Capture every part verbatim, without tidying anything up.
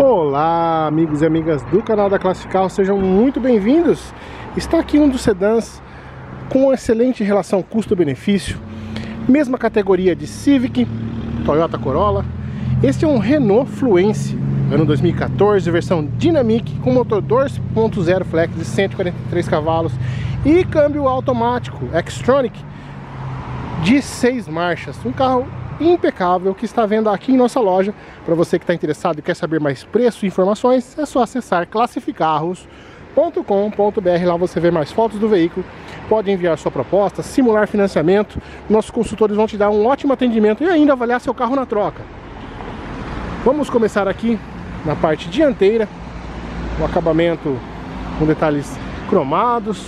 Olá, amigos e amigas do canal da Classic Carros, sejam muito bem-vindos. Está aqui um dos sedãs com uma excelente relação custo-benefício, mesma categoria de Civic, Toyota Corolla. Este é um Renault Fluence, ano dois mil e quatorze, versão Dynamic, com motor dois ponto zero flex de cento e quarenta e três cavalos e câmbio automático Xtronic de seis marchas. Um carro impecável que está vendo aqui em nossa loja. Para você que está interessado e quer saber mais preço e informações, é só acessar classificarros ponto com ponto br. Lá você vê mais fotos do veículo, pode enviar sua proposta, simular financiamento. Nossos consultores vão te dar um ótimo atendimento e ainda avaliar seu carro na troca. Vamos começar aqui na parte dianteira, o acabamento com detalhes cromados,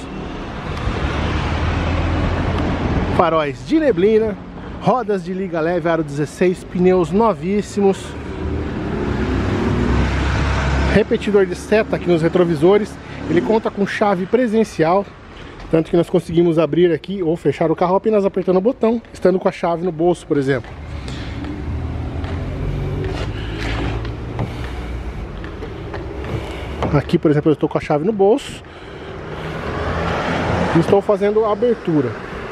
faróis de neblina, rodas de liga leve aro dezesseis, pneus novíssimos, repetidor de seta aqui nos retrovisores. Ele conta com chave presencial, tanto que nós conseguimos abrir aqui ou fechar o carro apenas apertando o botão, estando com a chave no bolso, por exemplo. Aqui, por exemplo, eu estou com a chave no bolso e estou fazendo a abertura.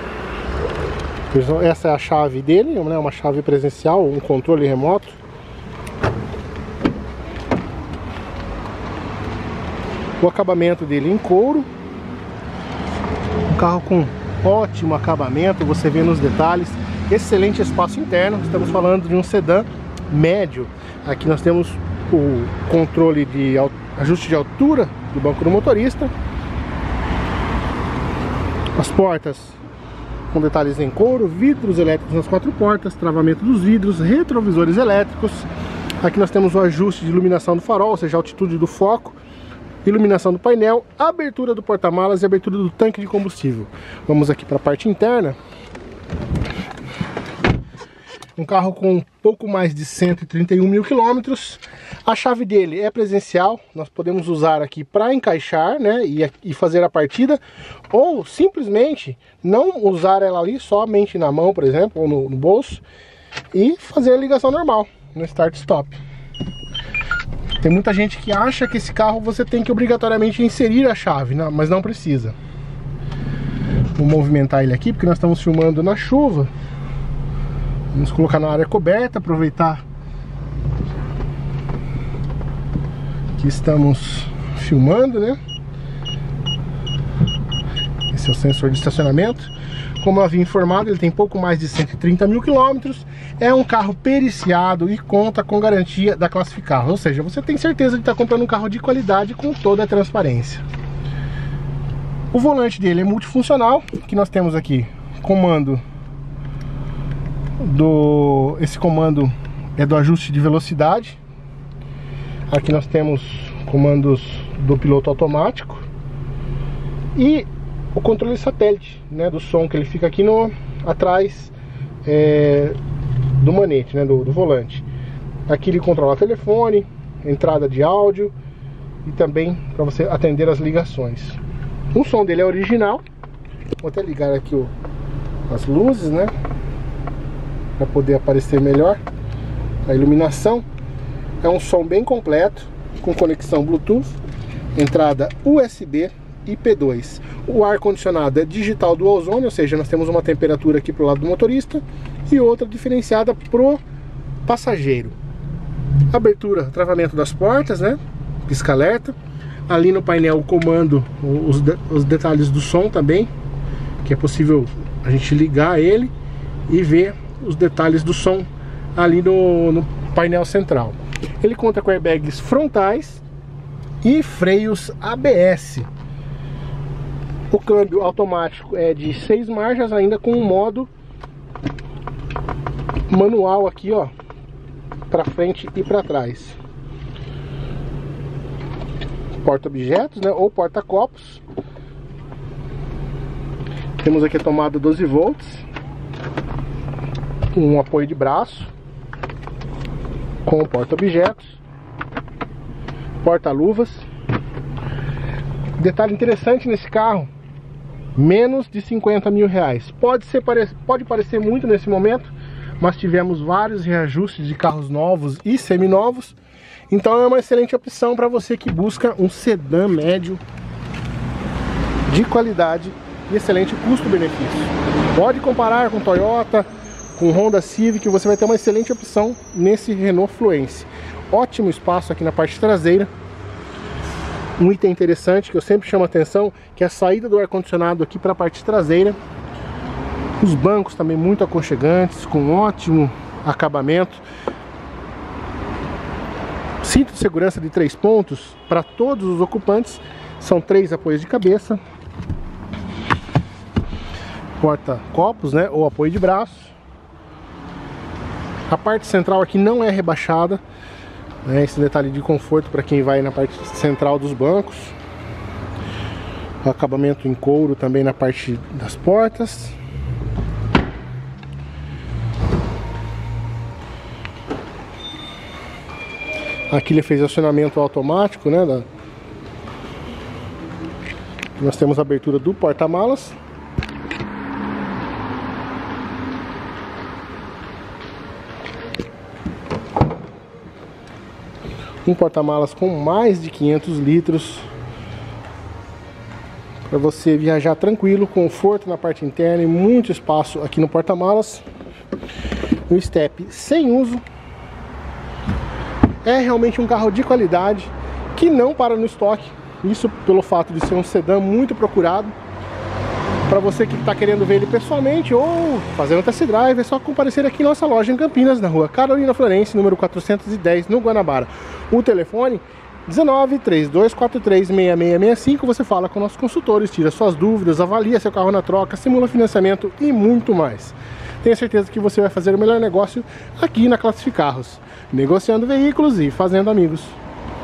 Essa é a chave dele, né? Uma chave presencial, um controle remoto. O acabamento dele em couro. Um carro com ótimo acabamento, você vê nos detalhes. Excelente espaço interno, estamos falando de um sedã médio. Aqui nós temos o controle de ajuste de altura do banco do motorista. As portas com detalhes em couro, vidros elétricos nas quatro portas, travamento dos vidros, retrovisores elétricos. Aqui nós temos o ajuste de iluminação do farol, ou seja, a altitude do foco, iluminação do painel, abertura do porta-malas e abertura do tanque de combustível. Vamos aqui para a parte interna. Um carro com pouco mais de cento e trinta e um mil quilômetros. A chave dele é presencial, nós podemos usar aqui para encaixar, né, e, e fazer a partida, ou simplesmente não usar ela ali somente na mão, por exemplo, ou no, no bolso, e fazer a ligação normal no start-stop. Tem muita gente que acha que esse carro você tem que obrigatoriamente inserir a chave, não, mas não precisa. Vou movimentar ele aqui porque nós estamos filmando na chuva. Vamos colocar na área coberta, aproveitar que estamos filmando, né? Esse é o sensor de estacionamento. Como eu havia informado, ele tem pouco mais de cento e trinta mil quilômetros. É um carro periciado e conta com garantia da Classic Carros. Ou seja, você tem certeza de estar comprando um carro de qualidade com toda a transparência. O volante dele é multifuncional, que nós temos aqui comando do esse comando é do ajuste de velocidade. Aqui nós temos comandos do piloto automático e o controle satélite, né, do som, que ele fica aqui no atrás é, do manete, né, do, do volante. Aqui ele controla telefone, entrada de áudio e também para você atender as ligações. O som dele é original. Vou até ligar aqui o, as luzes, né, para poder aparecer melhor. A iluminação é um som bem completo, com conexão Bluetooth, entrada U S B e P dois. O ar condicionado é digital dual zone, ou seja, nós temos uma temperatura aqui pro lado do motorista e outra diferenciada pro passageiro. Abertura, travamento das portas, né, pisca-alerta. Ali no painel o comando, os, de, os detalhes do som também, que é possível a gente ligar ele e ver os detalhes do som ali no, no painel central. Ele conta com airbags frontais e freios A B S. O câmbio automático é de seis marchas, ainda com um modo manual aqui, ó, para frente e para trás. Porta-objetos, né, ou porta-copos. Temos aqui a tomada doze volts, um apoio de braço com o porta-objetos, porta-luvas. Detalhe interessante nesse carro: menos de cinquenta mil reais. Pode ser, pode parecer muito nesse momento, mas tivemos vários reajustes de carros novos e seminovos. Então é uma excelente opção para você que busca um sedã médio de qualidade e excelente custo-benefício. Pode comparar com Toyota, com Honda Civic, você vai ter uma excelente opção nesse Renault Fluence. Ótimo espaço aqui na parte traseira. Um item interessante que eu sempre chamo a atenção, que é a saída do ar-condicionado aqui para a parte traseira. Os bancos também muito aconchegantes, com ótimo acabamento. Cinto de segurança de três pontos para todos os ocupantes. São três apoios de cabeça. Porta-copos, né, ou apoio de braço. A parte central aqui não é rebaixada, né, esse detalhe de conforto para quem vai na parte central dos bancos. O acabamento em couro também na parte das portas. Aqui ele fez acionamento automático, né? Da... Nós temos a abertura do porta-malas. Um porta-malas com mais de quinhentos litros. Para você viajar tranquilo, conforto na parte interna e muito espaço aqui no porta-malas. Um step sem uso. É realmente um carro de qualidade que não para no estoque. Isso pelo fato de ser um sedã muito procurado. Para você que está querendo ver ele pessoalmente ou fazendo test drive, é só comparecer aqui em nossa loja em Campinas, na rua Carolina Florence, número quatrocentos e dez, no Guanabara. O telefone dezenove, trinta e dois quarenta e três, sessenta e seis sessenta e cinco. Você fala com nossos consultores, tira suas dúvidas, avalia seu carro na troca, simula financiamento e muito mais. Tenha certeza que você vai fazer o melhor negócio aqui na Classificarros, negociando veículos e fazendo amigos.